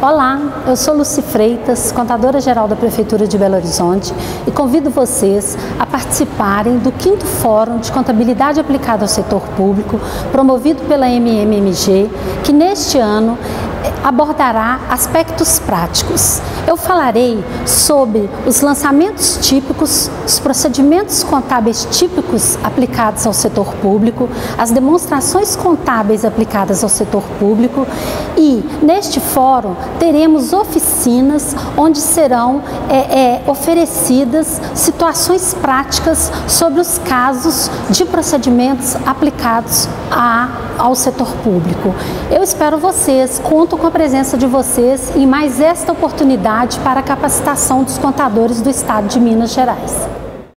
Olá, eu sou Lucy Freitas, contadora-geral da Prefeitura de Belo Horizonte, e convido vocês a participarem do 5º Fórum de Contabilidade Aplicada ao Setor Público, promovido pela MMMG, que neste ano abordará aspectos práticos. Eu falarei sobre os lançamentos típicos, os procedimentos contábeis típicos aplicados ao setor público, as demonstrações contábeis aplicadas ao setor público e, neste fórum, teremos oficinas onde serão oferecidas situações práticas sobre os casos de procedimentos aplicados ao setor público. Eu espero vocês, conto com a presença de vocês em mais esta oportunidade para a capacitação dos contadores do Estado de Minas Gerais.